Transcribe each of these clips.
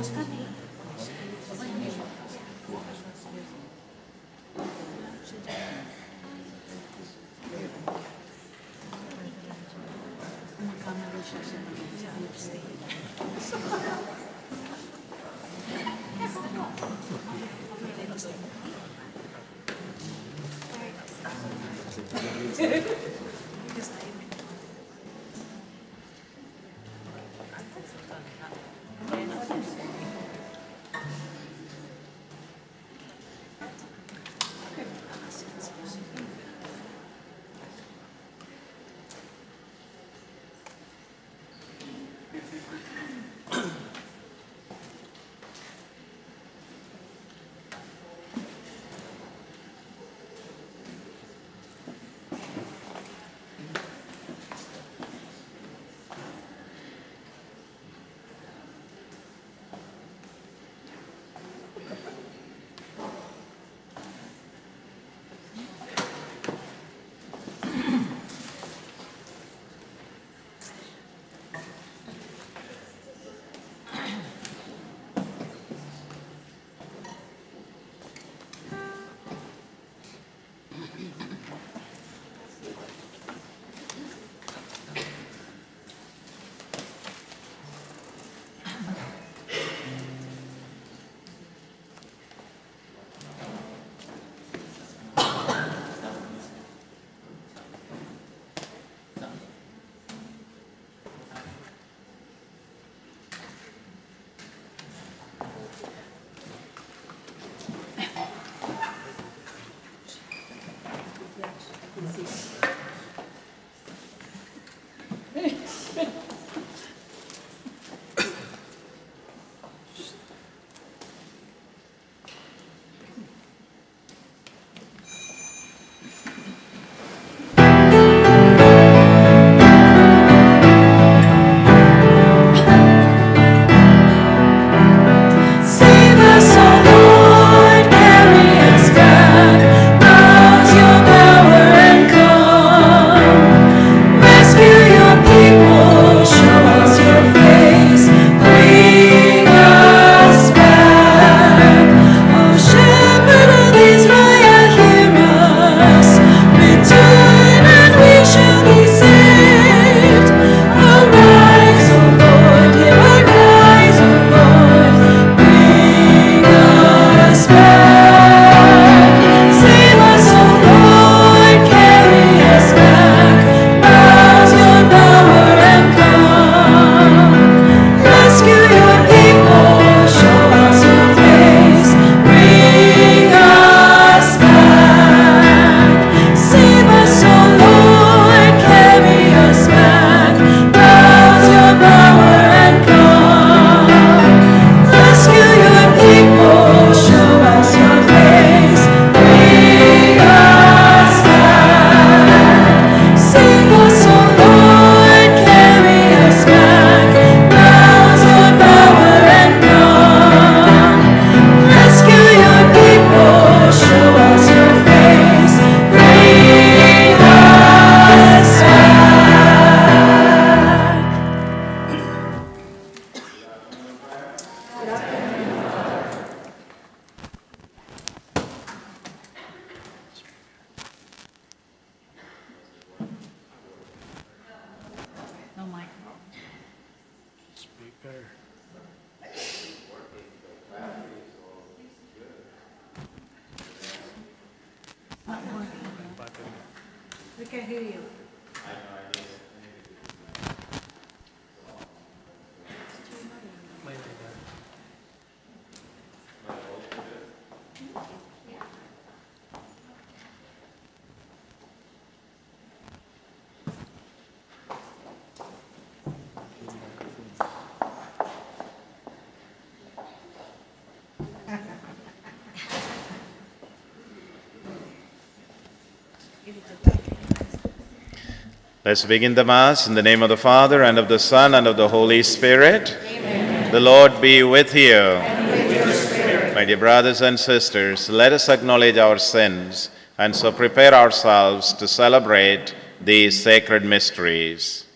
Let's begin the Mass in the name of the Father, and of the Son, and of the Holy Spirit. Amen. The Lord be with you. And with your spirit. My dear brothers and sisters, let us acknowledge our sins and so prepare ourselves to celebrate these sacred mysteries.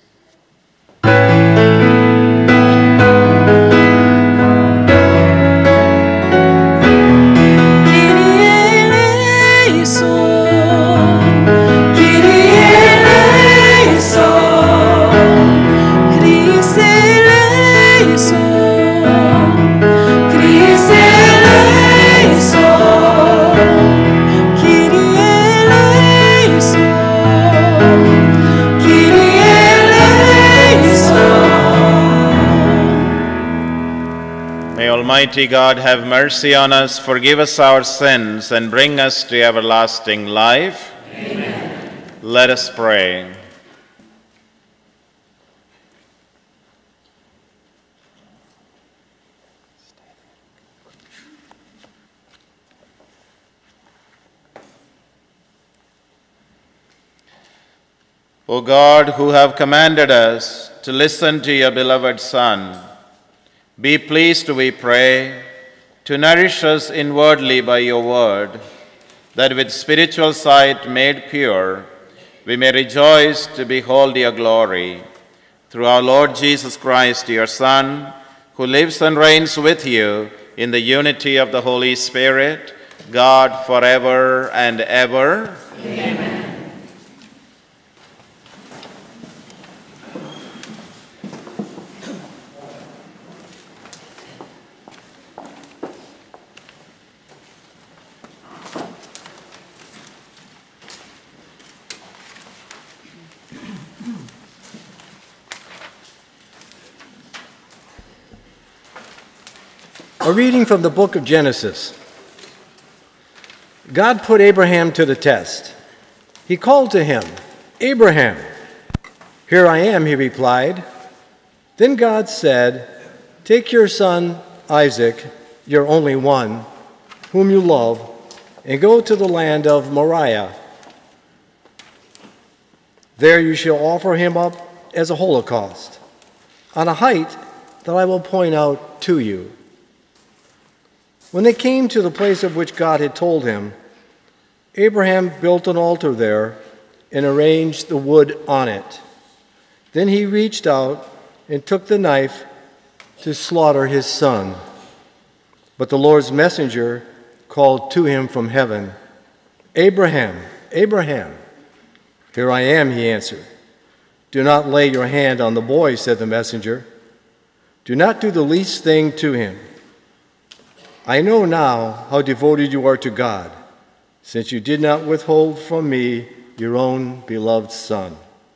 Almighty God, have mercy on us, forgive us our sins, and bring us to everlasting life. Amen. Let us pray. O God, who have commanded us to listen to your beloved Son, be pleased, we pray, to nourish us inwardly by your word, that with spiritual sight made pure, we may rejoice to behold your glory. Through our Lord Jesus Christ, your Son, who lives and reigns with you in the unity of the Holy Spirit, God forever and ever. Amen. A reading from the book of Genesis. God put Abraham to the test. He called to him, "Abraham." "Here I am," he replied. Then God said, "Take your son Isaac, your only one, whom you love, and go to the land of Moriah. There you shall offer him up as a holocaust, on a height that I will point out to you." When they came to the place of which God had told him, Abraham built an altar there and arranged the wood on it. Then he reached out and took the knife to slaughter his son. But the Lord's messenger called to him from heaven, "Abraham, Abraham." "Here I am," he answered. "Do not lay your hand on the boy," said the messenger. "Do not do the least thing to him. I know now how devoted you are to God, since you did not withhold from me your own beloved son."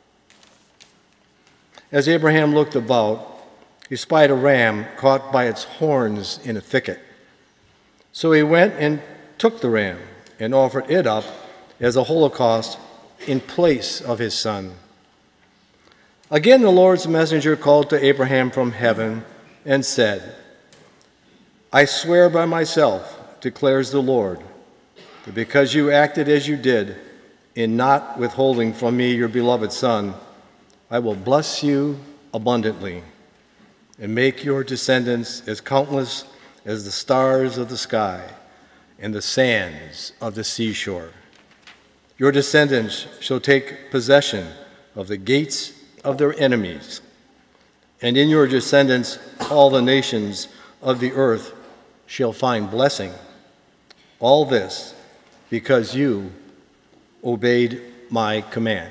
As Abraham looked about, he spied a ram caught by its horns in a thicket. So he went and took the ram and offered it up as a holocaust in place of his son. Again the Lord's messenger called to Abraham from heaven and said, "I swear by myself, declares the Lord, that because you acted as you did in not withholding from me your beloved son, I will bless you abundantly and make your descendants as countless as the stars of the sky and the sands of the seashore. Your descendants shall take possession of the gates of their enemies, and in your descendants all the nations of the earth shall find blessing. All this because you obeyed my command."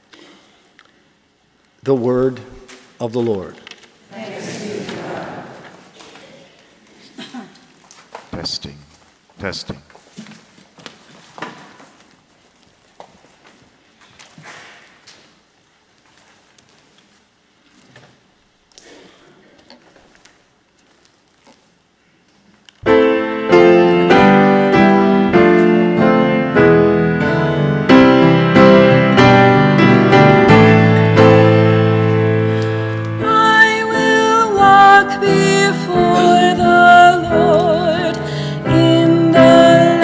The word of the Lord. Thanks be to God. Testing, testing. Before the Lord in the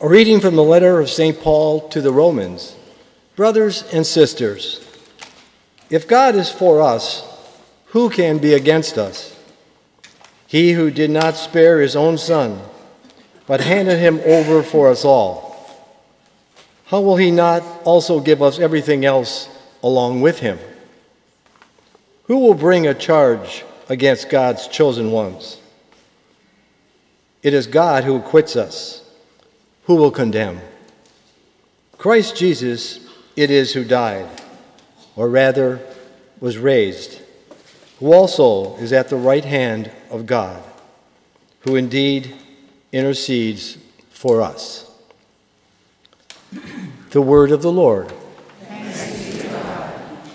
A reading from the letter of St. Paul to the Romans. Brothers and sisters, if God is for us, who can be against us? He who did not spare his own son, but handed him over for us all, how will he not also give us everything else along with him? Who will bring a charge against God's chosen ones? It is God who acquits us. Who will condemn? Christ Jesus it is who died, or rather was raised, who also is at the right hand of God, who indeed intercedes for us. The word of the Lord. Thanks be to God.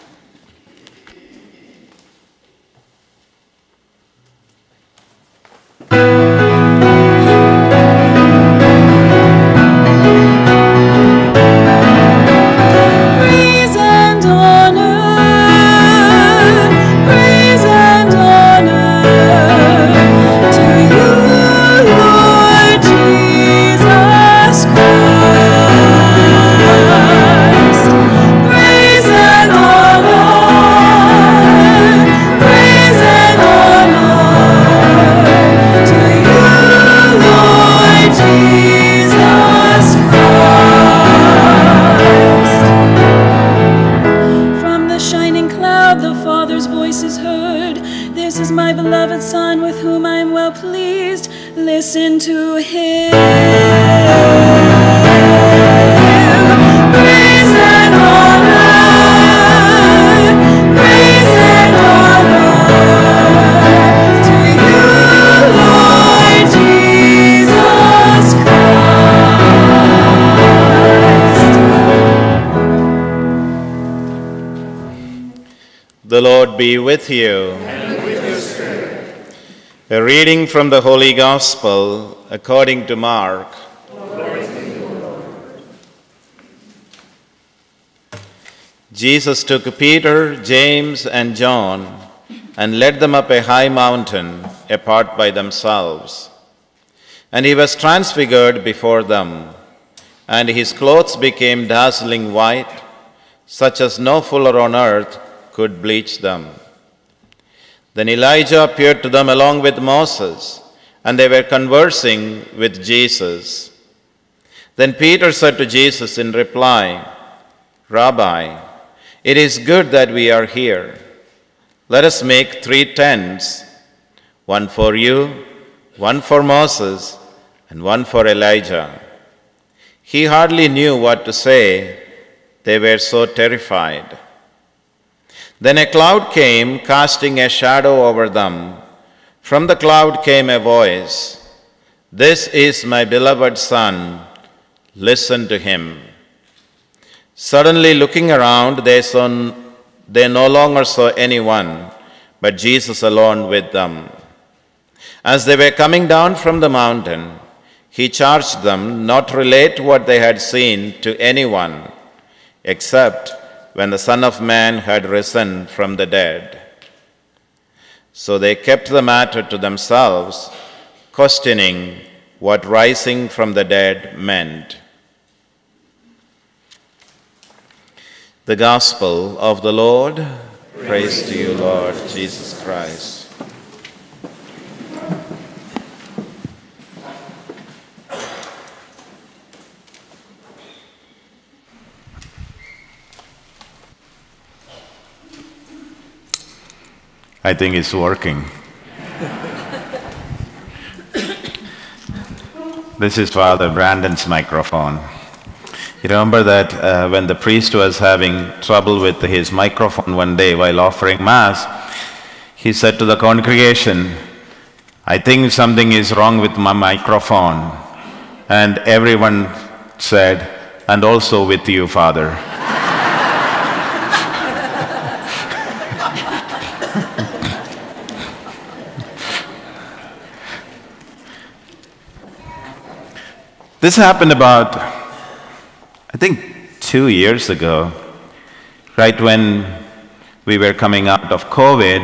Listen to him. Praise and honor to you, Lord Jesus Christ. The Lord be with you. A reading from the Holy Gospel according to Mark. Glory to you, Lord. Jesus took Peter, James, and John and led them up a high mountain apart by themselves. And he was transfigured before them, and his clothes became dazzling white, such as no fuller on earth could bleach them. Then Elijah appeared to them along with Moses, and they were conversing with Jesus. Then Peter said to Jesus in reply, Rabbi, it is good that we are here. Let us make 3 tents, one for you, one for Moses, and one for Elijah. He hardly knew what to say. They were so terrified. Then a cloud came, casting a shadow over them. From the cloud came a voice, This is my beloved Son, listen to him. Suddenly looking around, they no longer saw anyone, but Jesus alone with them. As they were coming down from the mountain, he charged them not to relate what they had seen to anyone, except when the Son of Man had risen from the dead. So they kept the matter to themselves, questioning what rising from the dead meant. The Gospel of the Lord. Praise to you, Lord Jesus Christ. I think it's working. This is Father Brandon's microphone. You remember that when the priest was having trouble with his microphone one day while offering Mass, he said to the congregation, I think something is wrong with my microphone. And everyone said, and also with you, Father. This happened about, I think, 2 years ago, right when we were coming out of COVID,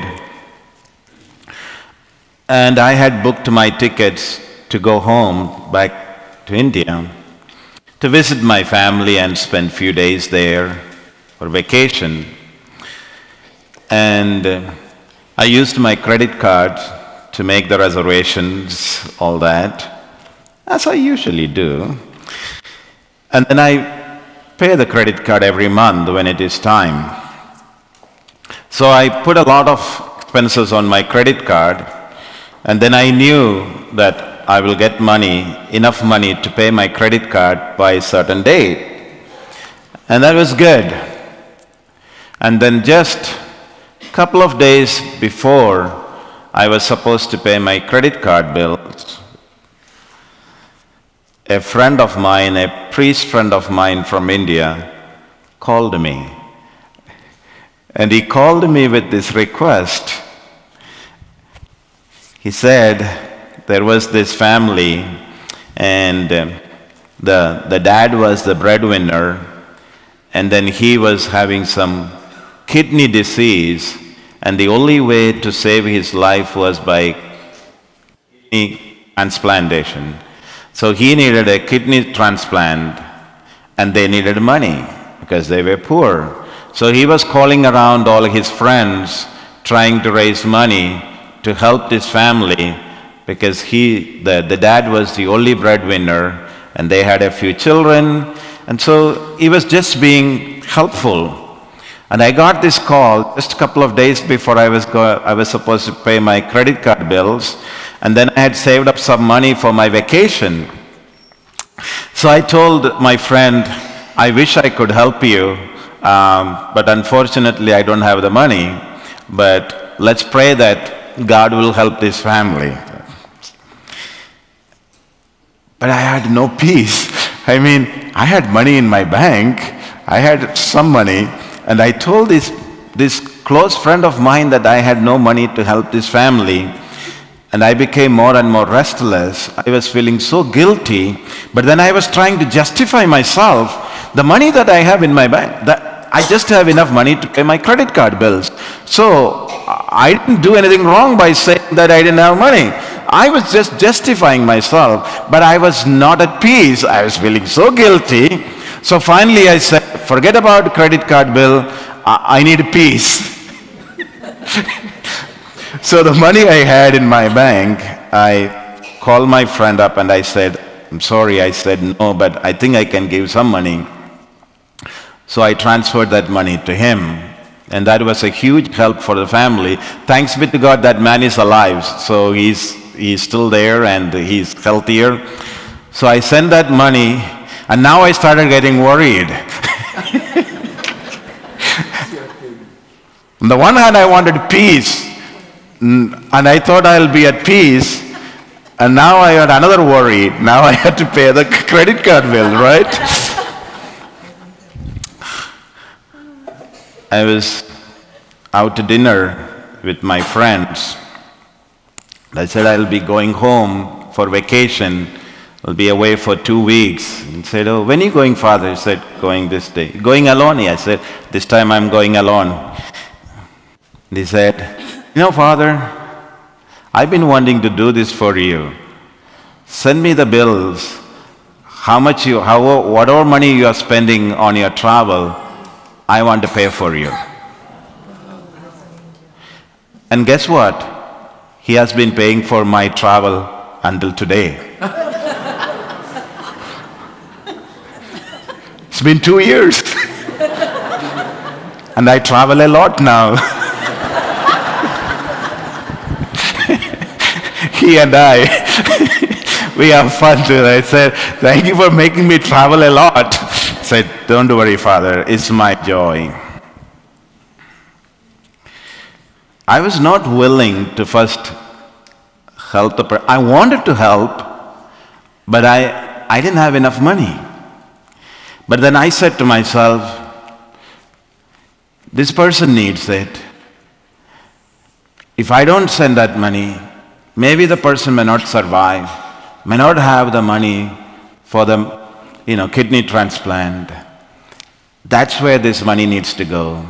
and I had booked my tickets to go home back to India. to visit my family and spend few days there for vacation. And I used my credit card to make the reservations, all that, as I usually do. And then I pay the credit card every month when it is time. So I put a lot of expenses on my credit card, and then I knew that I will get enough money to pay my credit card by a certain date. And that was good. And then just a couple of days before I was supposed to pay my credit card bills, a friend of mine, a priest friend of mine from India, called me. And he called me with this request. He said there was this family, and the dad was the breadwinner, and then he was having some kidney disease, and the only way to save his life was by kidney transplantation. So he needed a kidney transplant, and they needed money because they were poor. So he was calling around all his friends, trying to raise money to help this family, because the dad was the only breadwinner, and they had a few children, and so he was just being helpful. And I got this call just a couple of days before I was supposed to pay my credit card bills, and then I had saved up some money for my vacation. So I told my friend, I wish I could help you, but unfortunately I don't have the money, but let's pray that God will help this family. But I had no peace. I mean, I had money in my bank, I had some money, and I told this close friend of mine that I had no money to help this family. And I became more and more restless. I was feeling so guilty, but then I was trying to justify myself. The money that I have in my bank, I just have enough money to pay my credit card bills. So I didn't do anything wrong by saying that I didn't have money. I was just justifying myself, but I was not at peace. I was feeling so guilty. So finally I said, forget about credit card bill, I need peace. So the money I had in my bank, I called my friend up and I said, I'm sorry, I said no, but I think I can give some money. So I transferred that money to him, and that was a huge help for the family. Thanks be to God, that man is alive, so he's still there and he's healthier. So I sent that money, and now I started getting worried. On the one hand, I wanted peace, and I thought I'll be at peace, and now I had another worry. Now I had to pay the credit card bill, right? I was out to dinner with my friends. I said I'll be going home for vacation. I'll be away for 2 weeks. And said, oh, when are you going, Father? He said, going this day. Going alone? I said, this time I'm going alone. And he said, you know, Father, I've been wanting to do this for you. Send me the bills. Whatever money you are spending on your travel, I want to pay for you. And guess what? He has been paying for my travel until today. It's been 2 years. And I travel a lot now. He and I, we have fun too. I said, thank you for making me travel a lot. I said, don't worry, Father, it's my joy. I was not willing to first help the person. I wanted to help, but I didn't have enough money. But then I said to myself, this person needs it. If I don't send that money, maybe the person may not survive, may not have the money for the kidney transplant. That's where this money needs to go.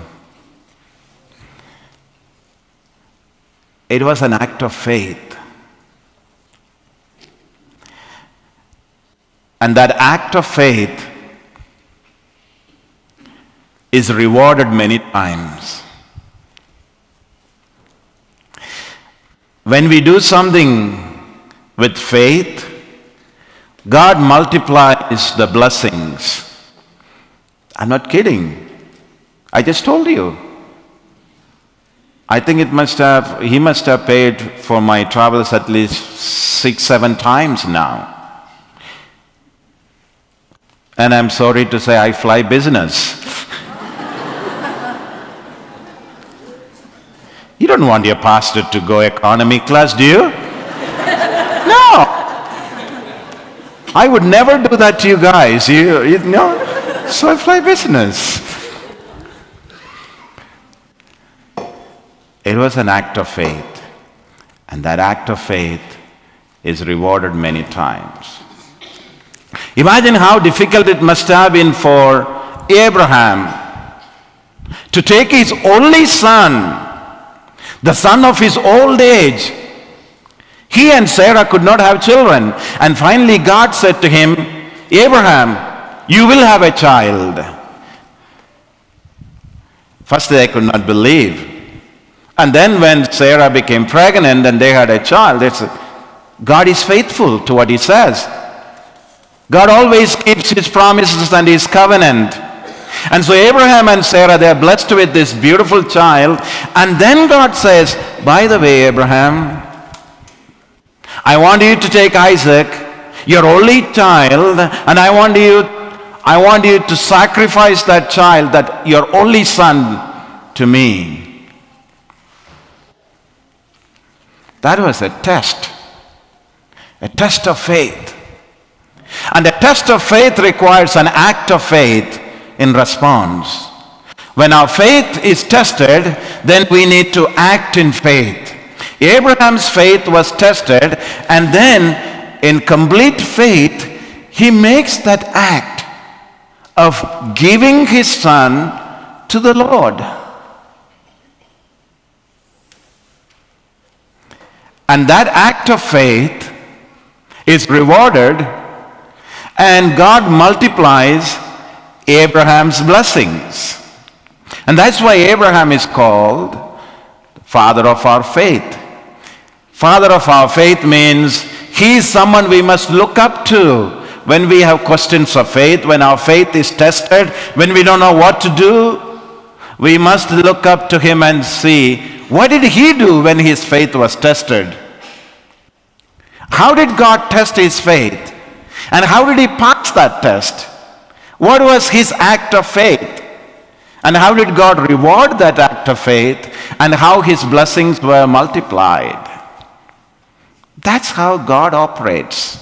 It was an act of faith. And that act of faith is rewarded many times. When we do something with faith, God multiplies the blessings. I'm not kidding. I just told you. I think he must have paid for my travels at least 6-7 times now. And I'm sorry to say I fly business. You don't want your pastor to go economy class, do you? No. I would never do that to you guys. You know? So I fly business. It was an act of faith. And that act of faith is rewarded many times. Imagine how difficult it must have been for Abraham to take his only son, the son of his old age. He and Sarah could not have children. And finally God said to him, Abraham, you will have a child. First they could not believe. And then when Sarah became pregnant and they had a child, they said, God is faithful to what he says. God always keeps his promises and his covenant. And so Abraham and Sarah, they are blessed with this beautiful child. And then God says, by the way, Abraham, I want you to take Isaac, your only child, and I want you to sacrifice that child, that your only son, to me. That was a test of faith. And a test of faith requires an act of faith in response. When our faith is tested, then we need to act in faith. Abraham's faith was tested, and then in complete faith, he makes that act of giving his son to the Lord. And that act of faith is rewarded, and God multiplies Abraham's blessings. And that's why Abraham is called father of our faith. Father of our faith means he is someone we must look up to when we have questions of faith, when our faith is tested, when we don't know what to do. We must look up to him and see, what did he do when his faith was tested? How did God test his faith? And how did he pass that test? What was his act of faith? And how did God reward that act of faith? And how his blessings were multiplied? That's how God operates.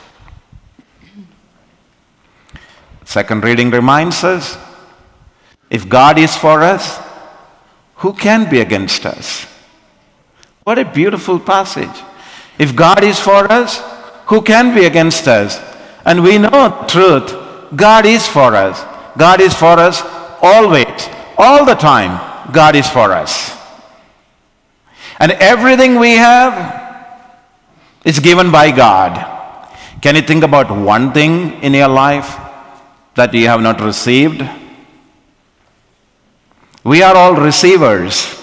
Second reading reminds us, if God is for us, who can be against us? What a beautiful passage. If God is for us, who can be against us? And we know truth. God is for us. God is for us always, all the time. God is for us. And everything we have is given by God. Can you think about one thing in your life that you have not received? We are all receivers.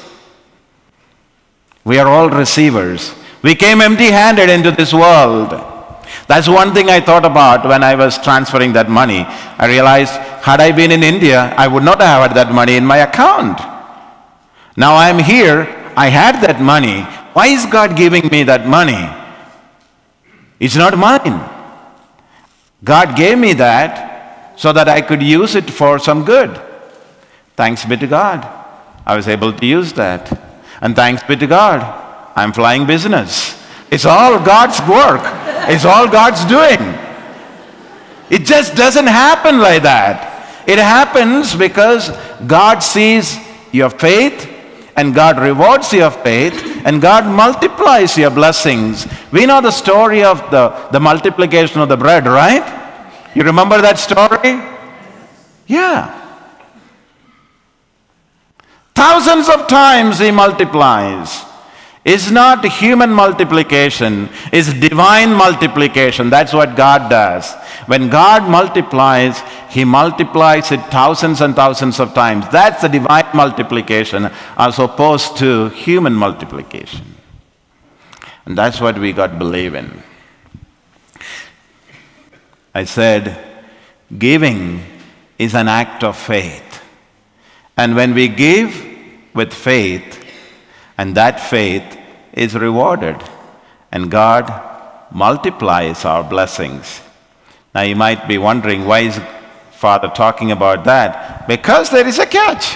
We are all receivers. We came empty-handed into this world. That's one thing I thought about when I was transferring that money. I realized, had I been in India, I would not have had that money in my account. Now I'm here, I had that money. Why is God giving me that money? It's not mine. God gave me that so that I could use it for some good. Thanks be to God. I was able to use that. And thanks be to God, I'm flying business. It's all God's work. It's all God's doing. It just doesn't happen like that. It happens because God sees your faith, and God rewards your faith, and God multiplies your blessings. We know the story of the multiplication of the bread, right? You remember that story? Yeah. Thousands of times he multiplies. It's not human multiplication, it's divine multiplication. That's what God does. When God multiplies, He multiplies it thousands and thousands of times. That's the divine multiplication as opposed to human multiplication. And that's what we got to believe in. I said, giving is an act of faith. And when we give with faith, and that faith is rewarded, and God multiplies our blessings. Now you might be wondering, why is Father talking about that? Because there is a catch.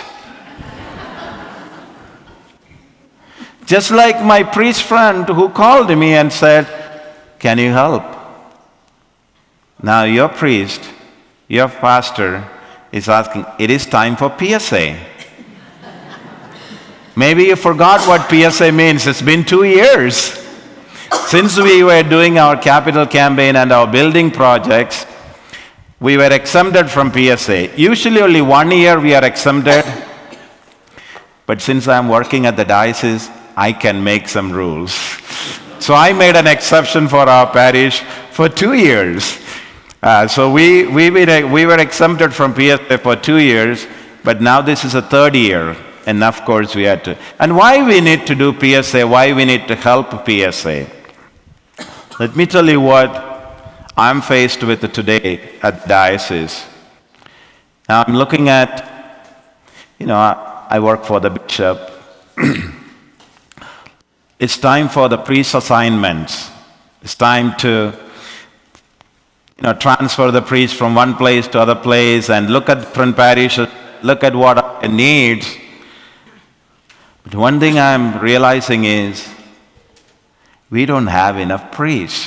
Just like my priest friend who called me and said, can you help? Now your priest, your pastor is asking, it is time for PSA. Maybe you forgot what PSA means. It's been 2 years since we were doing our capital campaign and our building projects. We were exempted from PSA. Usually only 1 year we are exempted. But since I'm working at the diocese, I can make some rules. So I made an exception for our parish for 2 years. So we were exempted from PSA for 2 years, but now this is a 3rd year. And of course we had to. And why we need to do PSA, why we need to help PSA? Let me tell you what I'm faced with today at the diocese. Now I'm looking at, I work for the bishop. It's time for the priest assignments. It's time to transfer the priest from one place to other place and look at different parishes, look at what are needs. But one thing I'm realizing is we don't have enough priests.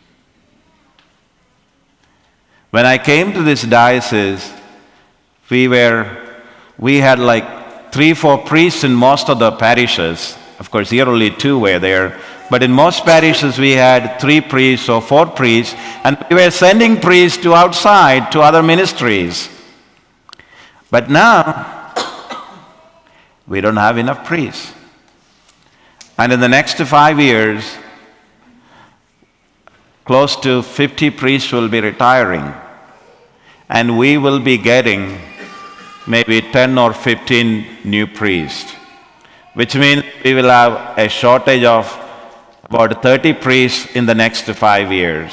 When I came to this diocese, we had like 3-4 priests in most of the parishes. Of course, here only 2 were there. But in most parishes, we had 3 priests or 4 priests, and we were sending priests to outside, to other ministries. But now, we don't have enough priests. And in the next 5 years, close to 50 priests will be retiring. And we will be getting maybe 10 or 15 new priests, which means we will have a shortage of about 30 priests in the next 5 years.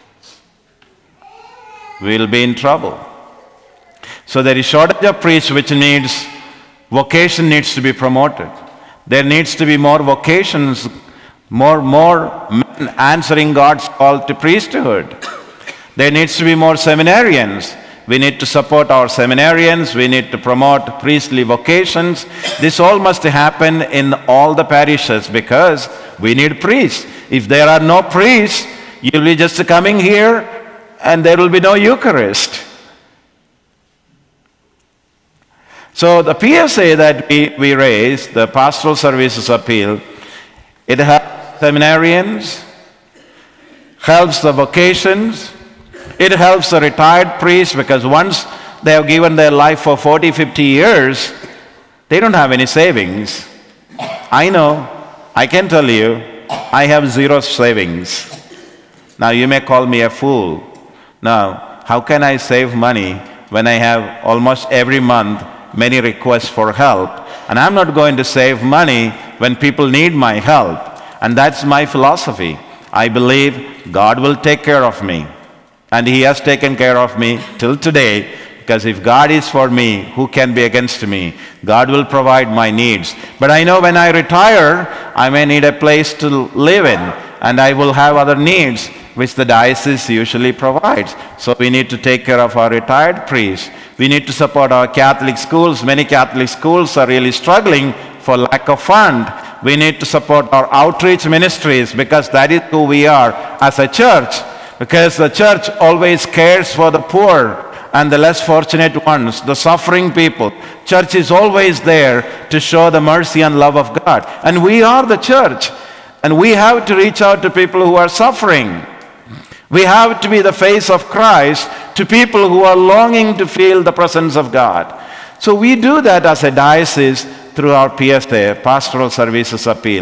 We will be in trouble. So there is shortage of priests, which means vocation needs to be promoted. There needs to be more vocations, more men answering God's call to priesthood. There needs to be more seminarians. We need to support our seminarians. We need to promote priestly vocations. This all must happen in all the parishes because we need priests. If there are no priests, you'll be just coming here and there will be no Eucharist. So the PSA that we raised, the Pastoral Services Appeal, it helps seminarians, helps the vocations, it helps the retired priests because once they have given their life for 40, 50 years, they don't have any savings. I know, I can tell you, I have 0 savings. Now you may call me a fool. Now, how can I save money when I have almost every month many requests for help? And I'm not going to save money when people need my help. And that's my philosophy. I believe God will take care of me. And He has taken care of me till today, because if God is for me, who can be against me? God will provide my needs. But I know when I retire, I may need a place to live in, and I will have other needs, which the diocese usually provides. So we need to take care of our retired priests. We need to support our Catholic schools. Many Catholic schools are really struggling for lack of fund. We need to support our outreach ministries because that is who we are as a church. Because the church always cares for the poor and the less fortunate ones, the suffering people. Church is always there to show the mercy and love of God. And we are the church. And we have to reach out to people who are suffering. We have to be the face of Christ to people who are longing to feel the presence of God. So we do that as a diocese through our PSA, Pastoral Services Appeal.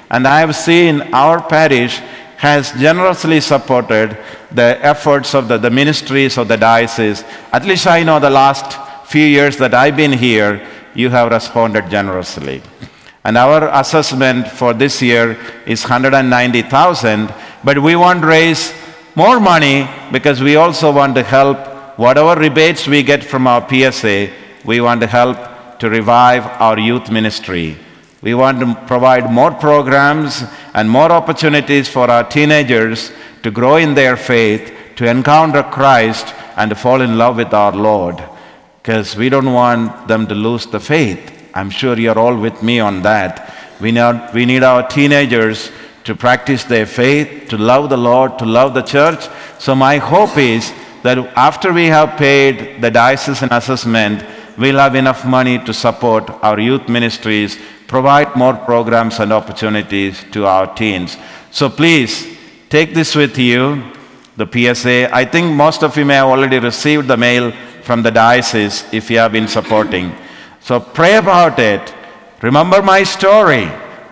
And I have seen our parish has generously supported the efforts of the ministries of the diocese. At least I know the last few years that I've been here, you have responded generously. And our assessment for this year is 190,000, but we want to raise more money because we also want to help whatever rebates we get from our PSA, we want to help to revive our youth ministry. We want to provide more programs and more opportunities for our teenagers to grow in their faith, to encounter Christ, and to fall in love with our Lord. Because we don't want them to lose the faith. I'm sure you're all with me on that. We need our teenagers to practice their faith, to love the Lord, to love the church. So my hope is that after we have paid the diocesan assessment, we'll have enough money to support our youth ministries, provide more programs and opportunities to our teens. So please, take this with you, the PSA. I think most of you may have already received the mail from the diocese if you have been supporting. So pray about it. Remember my story.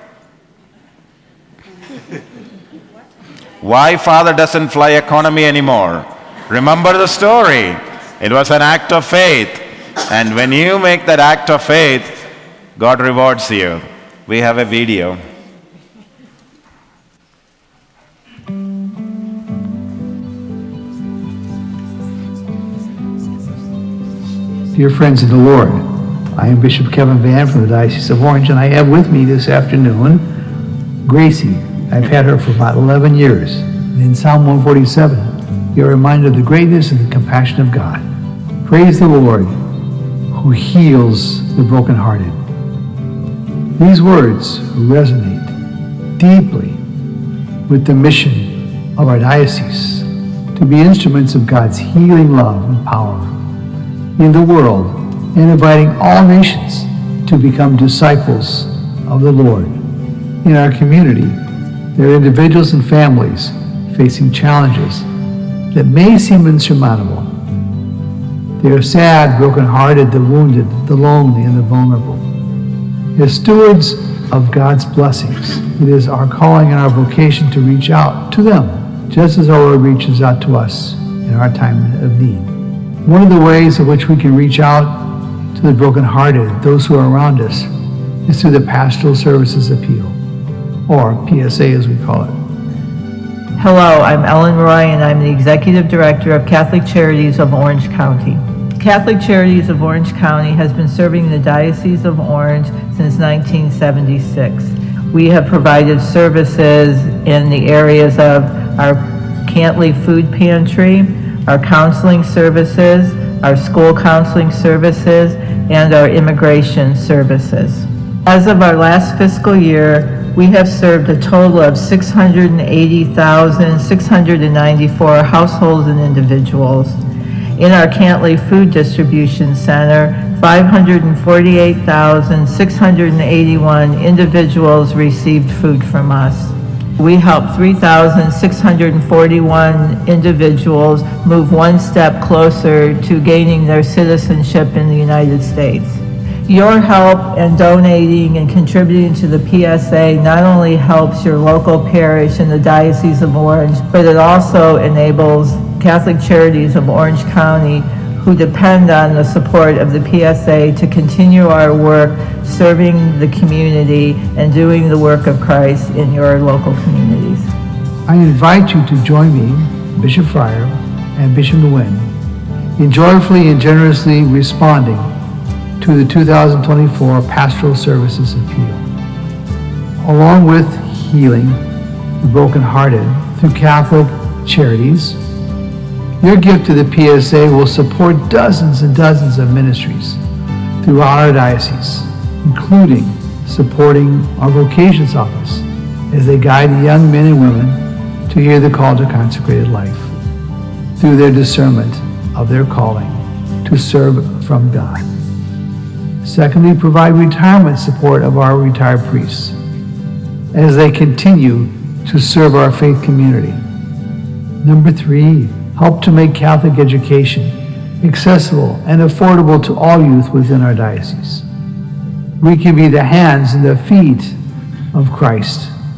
Why Father doesn't fly economy anymore. Remember the story. It was an act of faith. And when you make that act of faith, God rewards you. We have a video. Dear friends of the Lord, I am Bishop Kevin Van from the Diocese of Orange, and I have with me this afternoon Gracie. I've had her for about 11 years. And in Psalm 147, you're reminded of the greatness and the compassion of God. Praise the Lord, who heals the brokenhearted. These words resonate deeply with the mission of our diocese to be instruments of God's healing love and power in the world, and inviting all nations to become disciples of the Lord. In our community, there are individuals and families facing challenges that may seem insurmountable. They are sad, broken-hearted, the wounded, the lonely, and the vulnerable. As stewards of God's blessings, it is our calling and our vocation to reach out to them, just as our Lord reaches out to us in our time of need. One of the ways in which we can reach out to the brokenhearted, those who are around us, is through the Pastoral Services Appeal, or PSA as we call it. Hello, I'm Ellen Roy, and I'm the Executive Director of Catholic Charities of Orange County. Catholic Charities of Orange County has been serving the Diocese of Orange since 1976. We have provided services in the areas of our Cantley Food Pantry, our counseling services, our school counseling services, and our immigration services. As of our last fiscal year, we have served a total of 680,694 households and individuals. In our Cantley Food Distribution Center, 548,681 individuals received food from us. We helped 3,641 individuals move one step closer to gaining their citizenship in the United States. Your help and donating and contributing to the PSA not only helps your local parish in the Diocese of Orange, but it also enables Catholic Charities of Orange County, who depend on the support of the PSA, to continue our work serving the community and doing the work of Christ in your local communities. I invite you to join me, Bishop Fryer and Bishop Nguyen, in joyfully and generously responding to the 2024 Pastoral Services Appeal. Along with healing the brokenhearted through Catholic Charities, your gift to the PSA will support dozens and dozens of ministries throughout our diocese, including supporting our vocations office as they guide the young men and women to hear the call to consecrated life through their discernment of their calling to serve from God. Secondly, provide retirement support of our retired priests as they continue to serve our faith community. Number three, help to make Catholic education accessible and affordable to all youth within our diocese. We can be the hands and the feet of Christ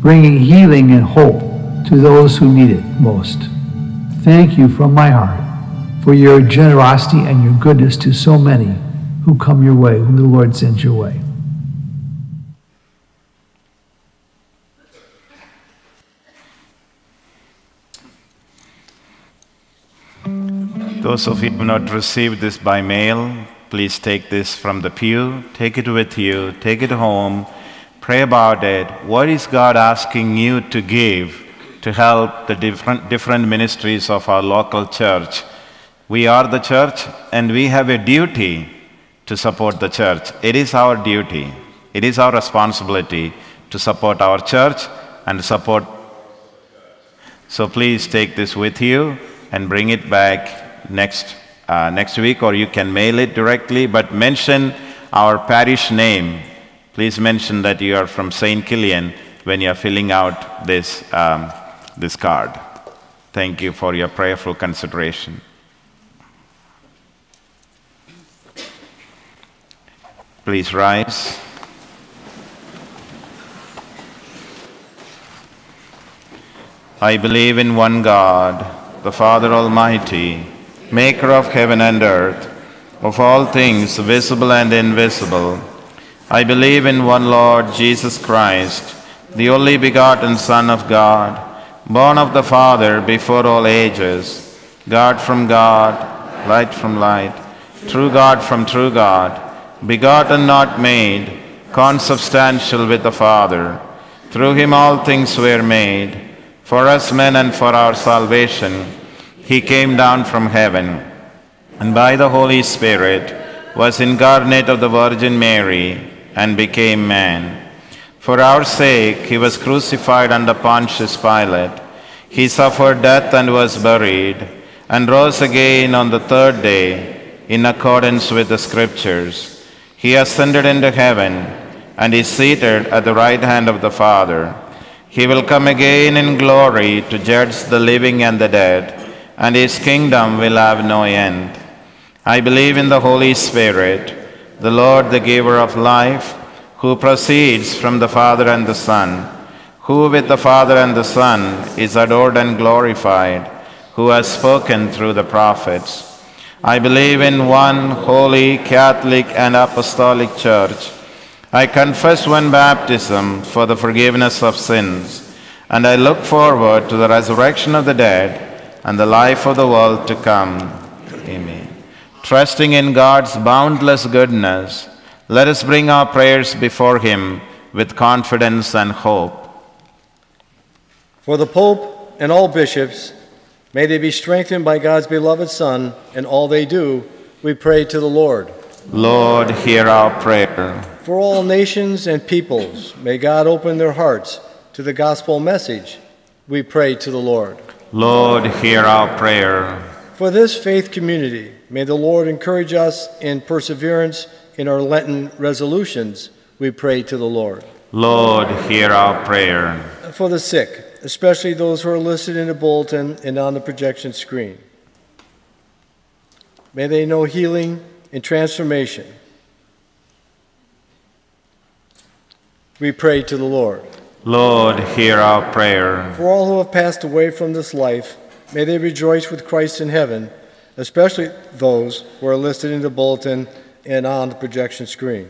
bringing healing and hope to those who need it most. Thank you from my heart for your generosity and your goodness to so many who come your way, whom the Lord sends your way. Those of you who have not received this by mail, please take this from the pew, take it with you, take it home, pray about it. What is God asking you to give to help the different ministries of our local church? We are the church and we have a duty to support the church. It is our duty, it is our responsibility to support our church and support. So please take this with you and bring it back next week, or you can mail it directly, but mention our parish name. Please mention that you are from St. Kilian when you are filling out this card. Thank you for your prayerful consideration. Please rise. I believe in one God, the Father Almighty, maker of heaven and earth, of all things visible and invisible. I believe in one Lord Jesus Christ, the only begotten Son of God, born of the Father before all ages, God from God, light from light, true God from true God, begotten not made, consubstantial with the Father. Through him all things were made. For us men and for our salvation, he came down from heaven, and by the Holy Spirit was incarnate of the Virgin Mary, and became man. For our sake he was crucified under Pontius Pilate. He suffered death and was buried, and rose again on the third day, in accordance with the Scriptures. He ascended into heaven, and is seated at the right hand of the Father. He will come again in glory to judge the living and the dead, and his kingdom will have no end. I believe in the Holy Spirit, the Lord, the giver of life, who proceeds from the Father and the Son, who with the Father and the Son is adored and glorified, who has spoken through the prophets. I believe in one holy, Catholic, and Apostolic Church. I confess one baptism for the forgiveness of sins, and I look forward to the resurrection of the dead and the life of the world to come. Amen. Trusting in God's boundless goodness, let us bring our prayers before him with confidence and hope. For the Pope and all bishops, may they be strengthened by God's beloved Son in all they do, we pray to the Lord. Lord, hear our prayer. For all nations and peoples, may God open their hearts to the gospel message, we pray to the Lord. Lord, hear our prayer. For this faith community, may the Lord encourage us in perseverance in our Lenten resolutions, we pray to the Lord. Lord, hear our prayer. For the sick, especially those who are listed in the bulletin and on the projection screen, may they know healing and transformation. We pray to the Lord. Lord, hear our prayer. For all who have passed away from this life, may they rejoice with Christ in heaven, especially those who are listed in the bulletin and on the projection screen.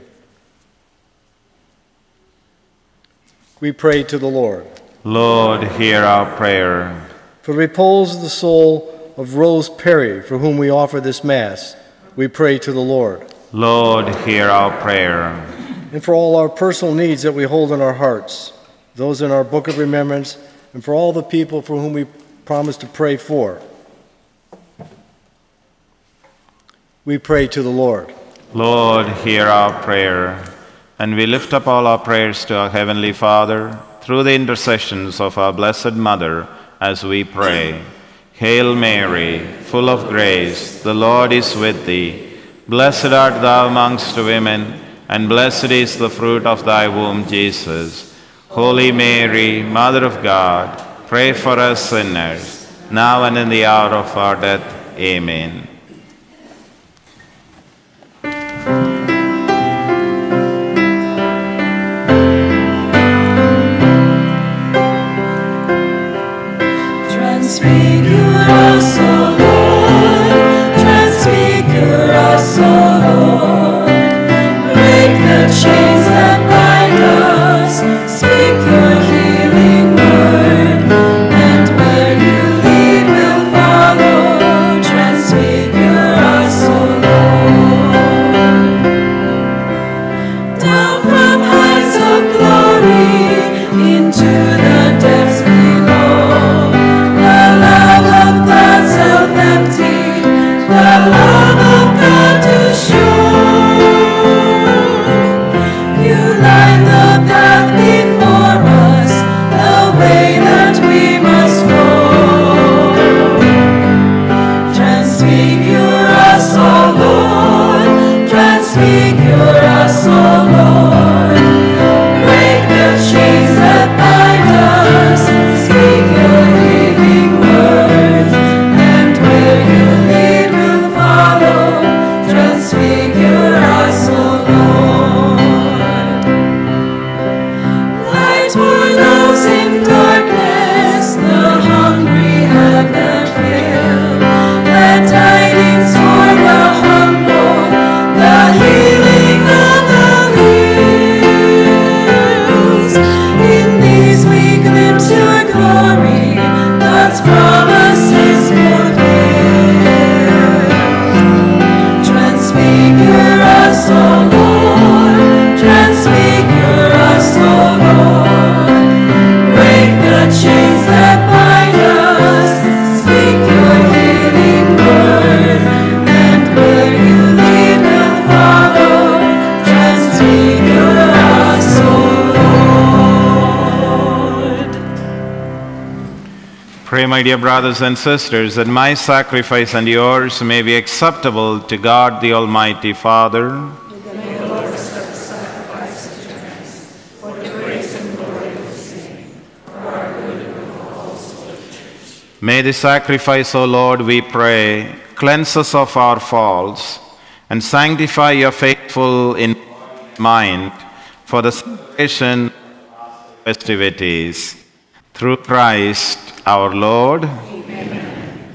We pray to the Lord. Lord, hear our prayer. For the repose of the soul of Rose Perry, for whom we offer this Mass, we pray to the Lord. Lord, hear our prayer. And for all our personal needs that we hold in our hearts, those in our book of remembrance, and for all the people for whom we promise to pray for, we pray to the Lord. Lord, hear our prayer. And we lift up all our prayers to our Heavenly Father through the intercessions of our Blessed Mother as we pray. Hail Mary, full of grace, the Lord is with thee. Blessed art thou amongst women, and blessed is the fruit of thy womb, Jesus. Holy Mary, Mother of God, pray for us sinners, now and in the hour of our death. Amen. Transfigure us, O Lord. Transfigure us, O Lord. Break the chains that bind us. Speak your healing word. And where you lead, we'll follow. Transfigure us, O Lord. Down from heights of glory into the depths below. The love of God self-empty, the love of God to show. You light the path before us, the way that we must go. Transfigure us, O Lord. Transfigure us, O Lord. Break the chains that bind us. Speak your healing word. And where you lead, we'll follow. Transfigure us, O Lord. Light for those in darkness, the hungry have their fill. Glad tidings for the humble, the healing of the hills. In these we glimpse your glory, God's promises fulfilled. Transfigure us, O Lord. Transfigure us, O Lord. Break the chains that bind us. Speak your healing word. And where you lead, we'll follow. Transfigure us, O Lord. Pray, my dear brothers and sisters, that my sacrifice and yours may be acceptable to God the Almighty Father. May the sacrifice, O Lord, we pray, cleanse us of our faults and sanctify your faithful in mind for the celebration of festivities. Through Christ our Lord. Amen.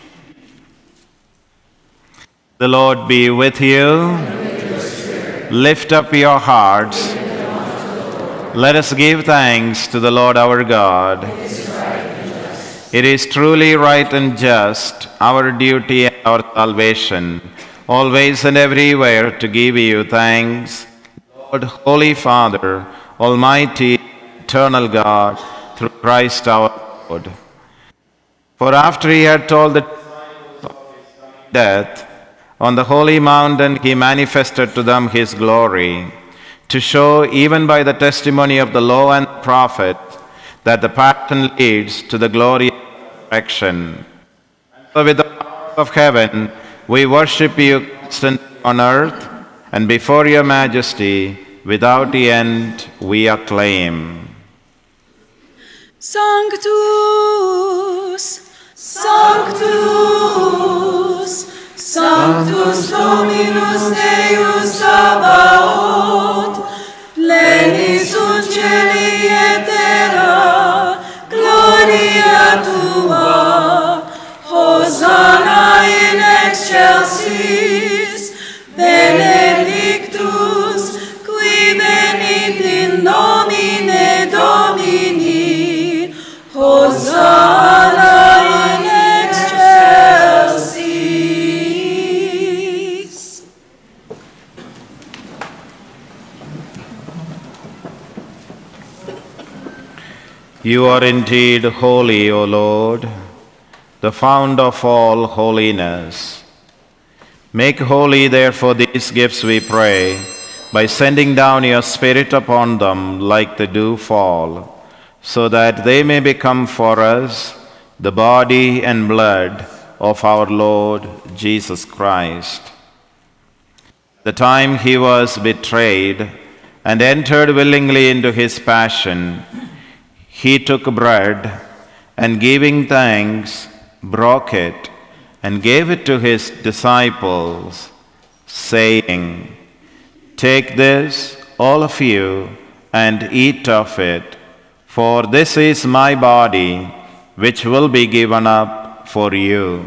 The Lord be with you. Lift up your hearts. Let us give thanks to the Lord our God. It is truly right and just, our duty and our salvation, always and everywhere to give you thanks, Lord, Holy Father, Almighty, eternal God, through Christ our Lord. For after he had told the disciples of his coming death, on the holy mountain he manifested to them his glory, to show even by the testimony of the law and prophet that the passion leads to the glory of resurrection. So with the power of heaven, we worship you constantly on earth, and before your majesty, without the end, we acclaim. Sanctus, Sanctus, Sanctus Dominus Deus Sabaoth, plenis sunt celi et terra, gloria tua, Hosanna in excelsis, benedictus, qui venit in nomine Domini, Hosanna in excelsis. You are indeed holy, O Lord, the fount of all holiness. Make holy, therefore, these gifts, we pray, by sending down your Spirit upon them like the dewfall, so that they may become for us the body and blood of our Lord Jesus Christ. The time he was betrayed and entered willingly into his passion, he took bread and, giving thanks, broke it and gave it to his disciples, saying, "Take this, all of you, and eat of it, for this is my body, which will be given up for you.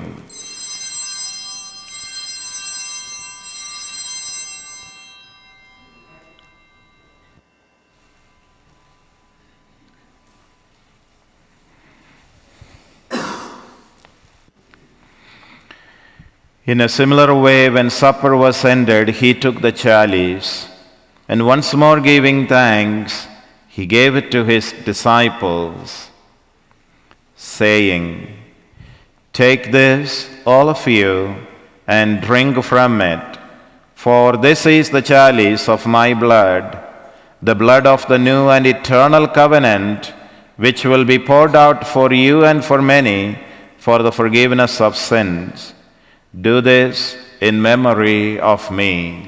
In a similar way, when supper was ended, he took the chalice, and once more giving thanks, he gave it to his disciples, saying, "Take this, all of you, and drink from it, for this is the chalice of my blood, the blood of the new and eternal covenant, which will be poured out for you and for many for the forgiveness of sins. Do this in memory of me."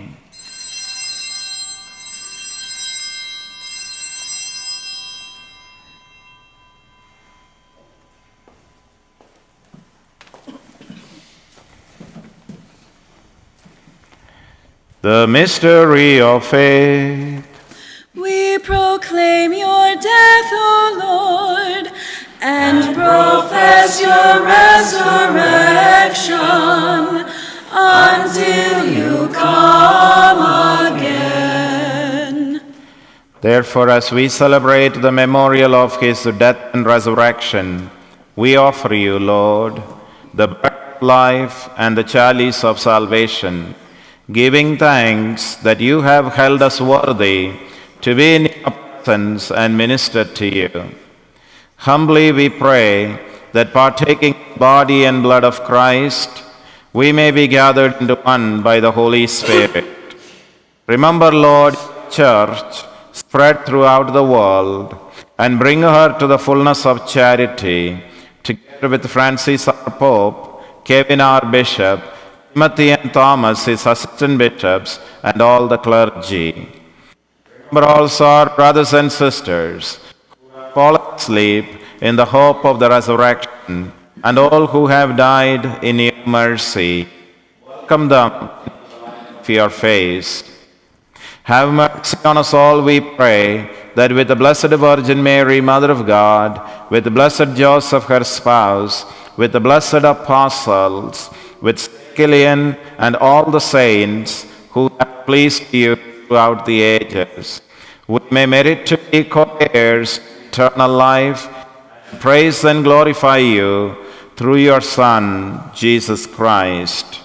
The mystery of faith. We proclaim your death, O Lord, and profess your resurrection until you come again. Therefore, as we celebrate the memorial of his death and resurrection, we offer you, Lord, the bread of life and the chalice of salvation, giving thanks that you have held us worthy to be in your presence and minister to you. Humbly we pray that, partaking the body and blood of Christ, we may be gathered into one by the Holy Spirit. Remember, Lord, your church spread throughout the world, and bring her to the fullness of charity, together with Francis our Pope, Kevin our Bishop, Timothy and Thomas his assistant bishops, and all the clergy. Remember also our brothers and sisters who have fallen asleep in the hope of the resurrection, and all who have died in your mercy. Welcome them to your face. Have mercy on us all, we pray, that with the Blessed Virgin Mary, Mother of God, with the Blessed Joseph, her spouse, with the blessed apostles, with St. Kilian and all the saints who have pleased you throughout the ages, we may merit to be co-heirs of eternal life, praise and glorify you through your Son, Jesus Christ.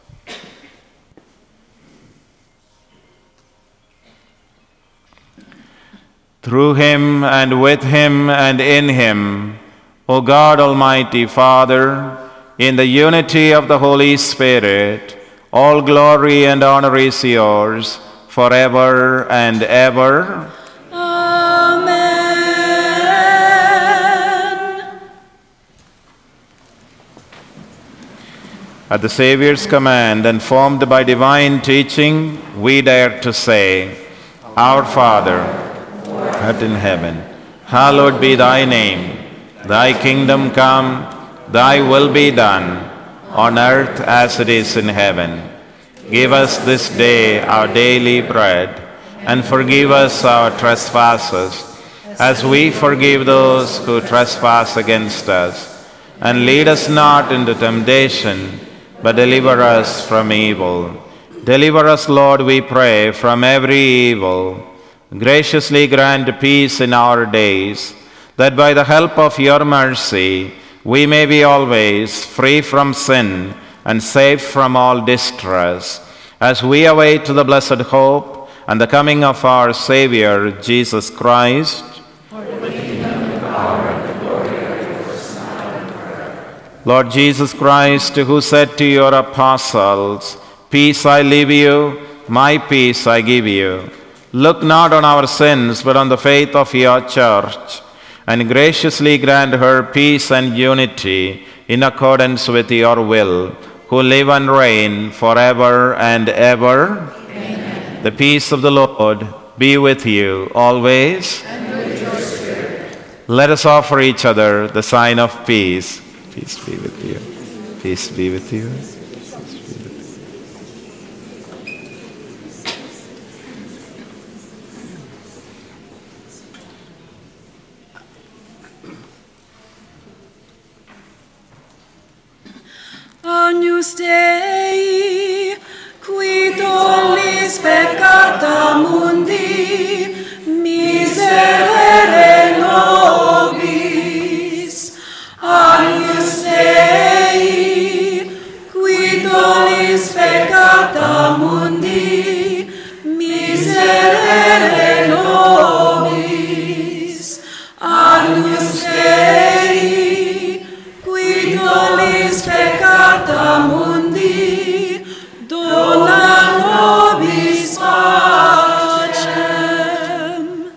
Through him and with him and in him, O God, Almighty Father, in the unity of the Holy Spirit, all glory and honor is yours forever and ever. Amen. At the Saviour's command and formed by divine teaching, we dare to say, Our Father, who art in heaven, hallowed be thy name. Thy kingdom come, thy will be done, on earth as it is in heaven. Give us this day our daily bread, and forgive us our trespasses, as we forgive those who trespass against us. And lead us not into temptation, but deliver us from evil. Deliver us, Lord, we pray, from every evil. Graciously grant peace in our days, that by the help of your mercy we may be always free from sin and safe from all distress, as we await the blessed hope and the coming of our Savior, Jesus Christ. Lord Jesus Christ, who said to your apostles, Peace I leave you, my peace I give you. Look not on our sins, but on the faith of your church, and graciously grant her peace and unity in accordance with your will, who live and reign forever and ever. Amen. The peace of the Lord be with you always. And with your spirit. Let us offer each other the sign of peace. Peace be with you. Peace be with you. Agnus Dei, qui tollis peccata mundi, miserere nobis. Agnus Dei, qui tollis peccata mundi, miserere nobis. Agnus Dei, qui tollis peccata mundi, dona nobis pacem.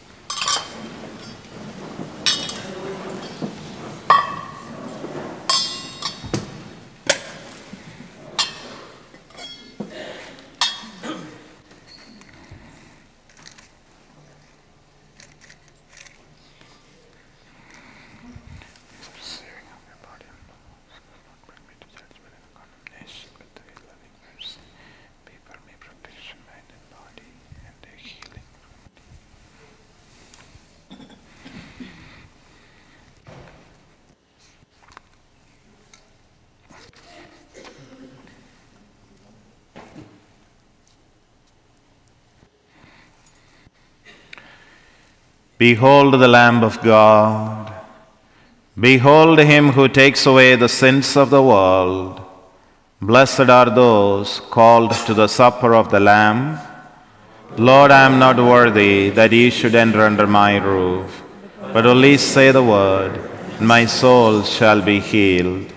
Behold the Lamb of God. Behold him who takes away the sins of the world. Blessed are those called to the supper of the Lamb. Lord, I am not worthy that ye should enter under my roof, but only say the word, and my soul shall be healed.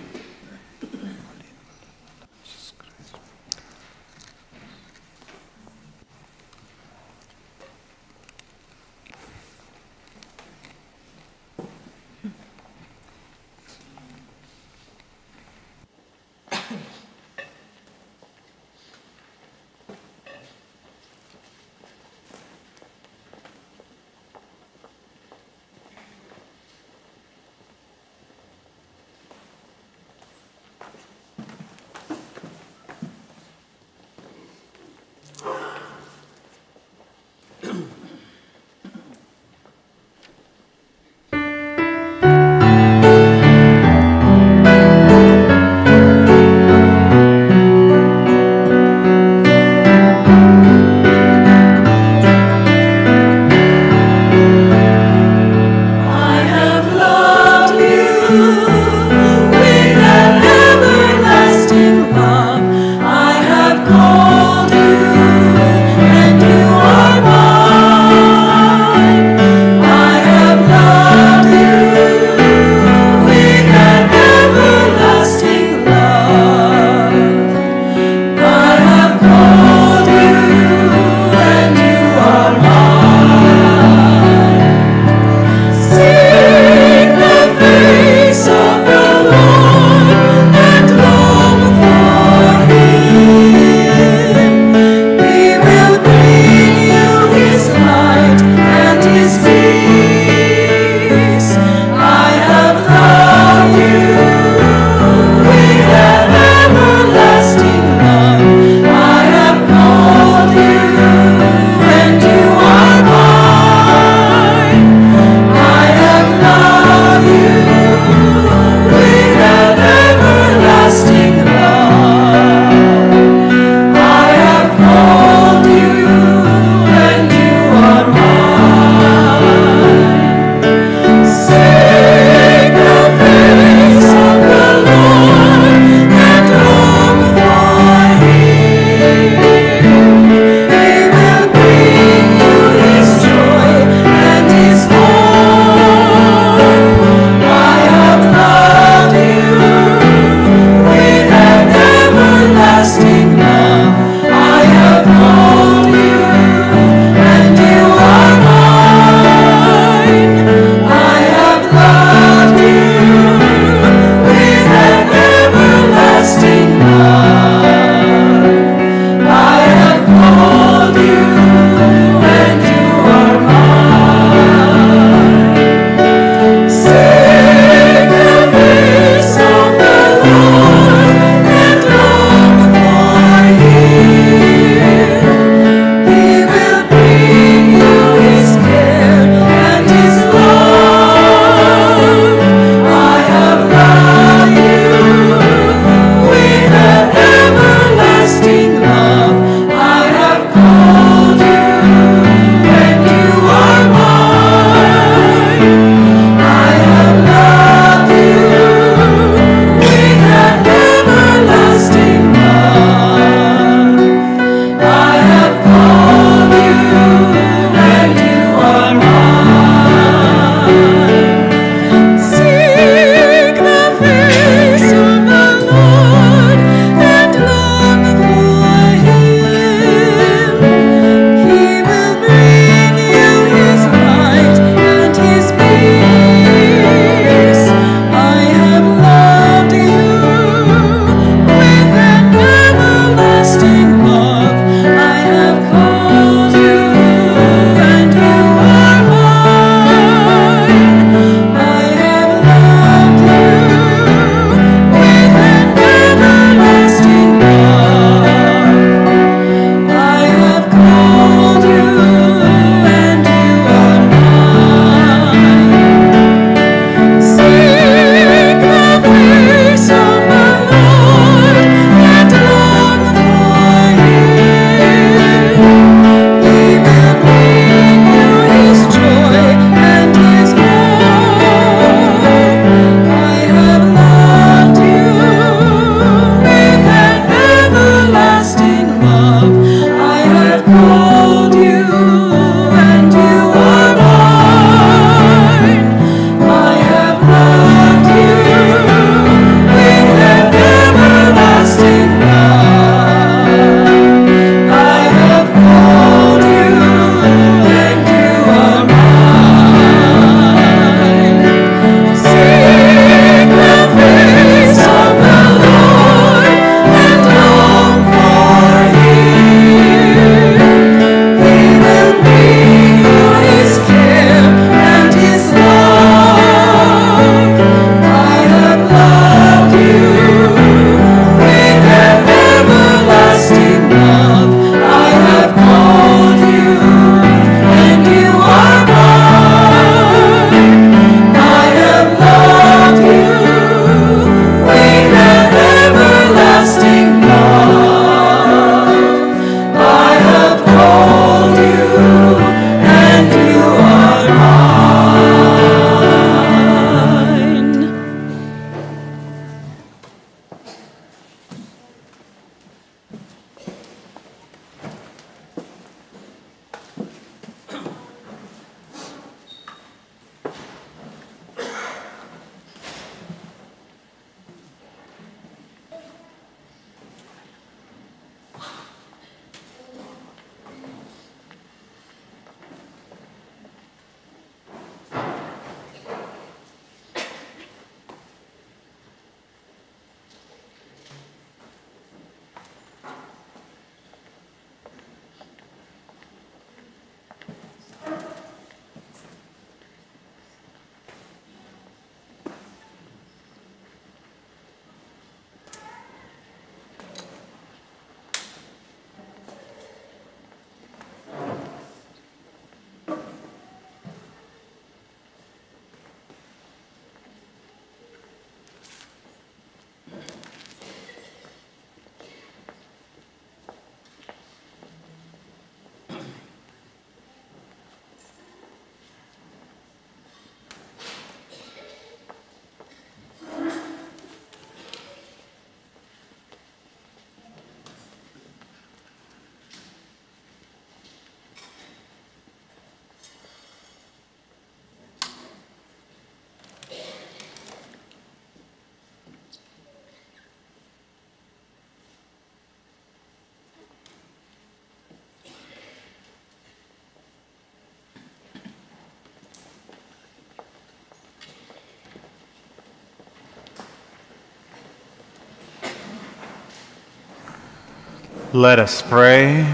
Let us pray.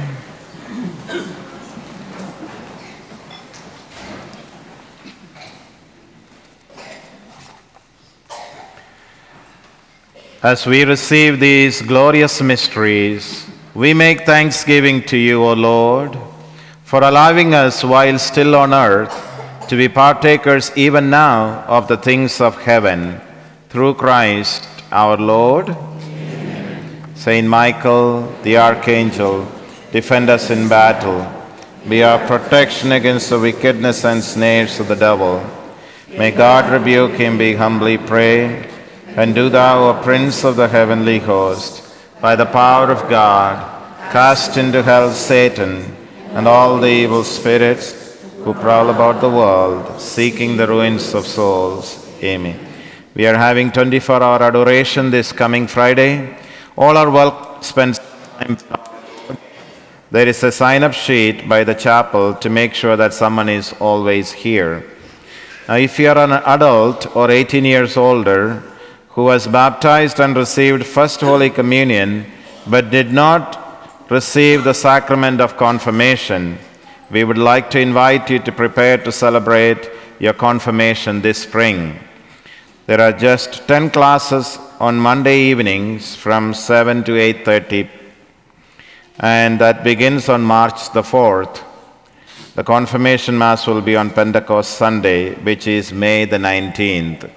As we receive these glorious mysteries, we make thanksgiving to you, O Lord, for allowing us while still on earth to be partakers even now of the things of heaven, through Christ our Lord. Amen. Saint Michael, the Archangel, defend us in battle. Be our protection against the wickedness and snares of the devil. May God rebuke him, we humbly pray. And do thou, O Prince of the heavenly host, by the power of God, cast into hell Satan and all the evil spirits who prowl about the world, seeking the ruins of souls. Amen. We are having 24-hour adoration this coming Friday. All are welcome to spend time. There is a sign-up sheet by the chapel to make sure that someone is always here. Now, if you are an adult or 18 years older, who was baptized and received First Holy Communion, but did not receive the sacrament of confirmation, we would like to invite you to prepare to celebrate your confirmation this spring. There are just 10 classes on Monday evenings from 7 to 8:30, and that begins on March the 4th. The confirmation Mass will be on Pentecost Sunday, which is May the 19th.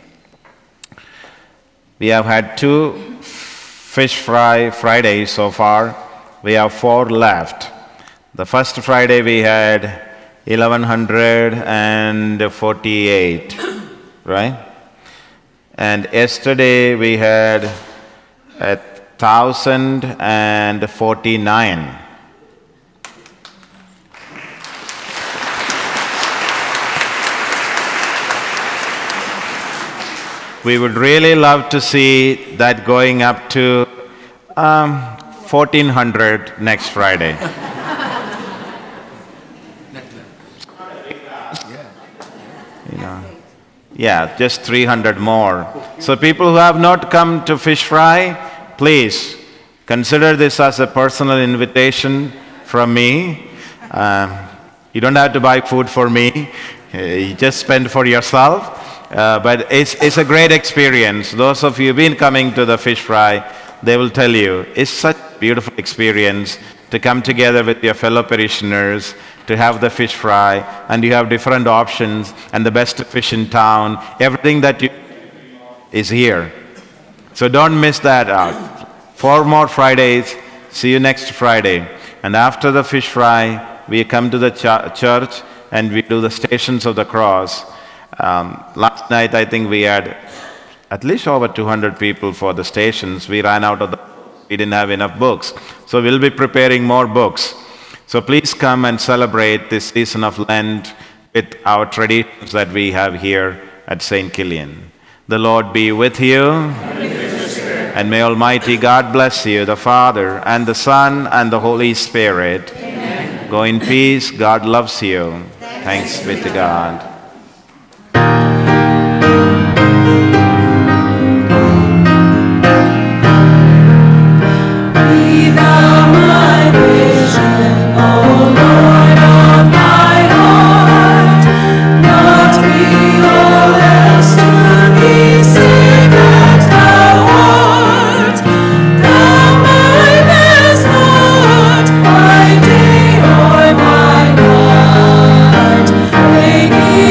We have had 2 fish fry Fridays so far. We have 4 left. The first Friday we had 1,148, right? And yesterday we had 1,049. We would really love to see that going up to 1,400 next Friday. Yeah, just 300 more. So people who have not come to fish fry, please consider this as a personal invitation from me. You don't have to buy food for me. You just spend for yourself. But it's a great experience. Those of you who've been coming to the fish fry, they will tell you, it's such a beautiful experience to come together with your fellow parishioners, to have the fish fry, and you have different options, and the best fish in town. Everything that you is here. So don't miss that out. 4 more Fridays. See you next Friday. And after the fish fry, we come to the church and we do the Stations of the Cross. Last night, I think we had at least over 200 people for the stations. We ran out of we didn't have enough books. So we'll be preparing more books. So please come and celebrate this season of Lent with our traditions that we have here at St. Kilian. The Lord be with you. And may Almighty God bless you, the Father, and the Son, and the Holy Spirit. Amen. Go in peace. God loves you. Thanks be to God. Be thou my vision, O Lord of my heart, not be all else to me, save that thou art. Thou my best Lord, my day or my night, make me